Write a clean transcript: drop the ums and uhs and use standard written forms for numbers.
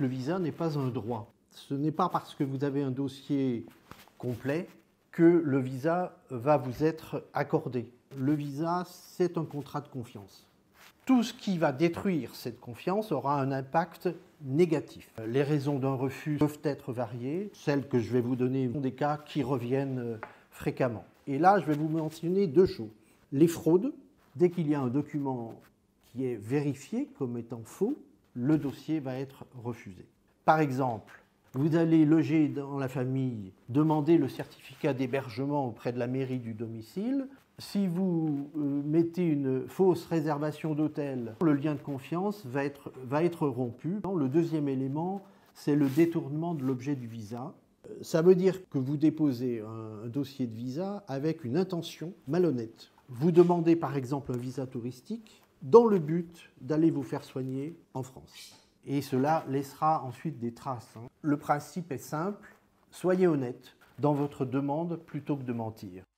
Le visa n'est pas un droit. Ce n'est pas parce que vous avez un dossier complet que le visa va vous être accordé. Le visa, c'est un contrat de confiance. Tout ce qui va détruire cette confiance aura un impact négatif. Les raisons d'un refus peuvent être variées. Celles que je vais vous donner sont des cas qui reviennent fréquemment. Et là, je vais vous mentionner deux choses. Les fraudes, dès qu'il y a un document qui est vérifié comme étant faux, le dossier va être refusé. Par exemple, vous allez loger dans la famille, demander le certificat d'hébergement auprès de la mairie du domicile. Si vous mettez une fausse réservation d'hôtel, le lien de confiance va être rompu. Le deuxième élément, c'est le détournement de l'objet du visa. Ça veut dire que vous déposez un dossier de visa avec une intention malhonnête. Vous demandez par exemple un visa touristique dans le but d'aller vous faire soigner en France. Et cela laissera ensuite des traces. Le principe est simple, soyez honnête dans votre demande plutôt que de mentir.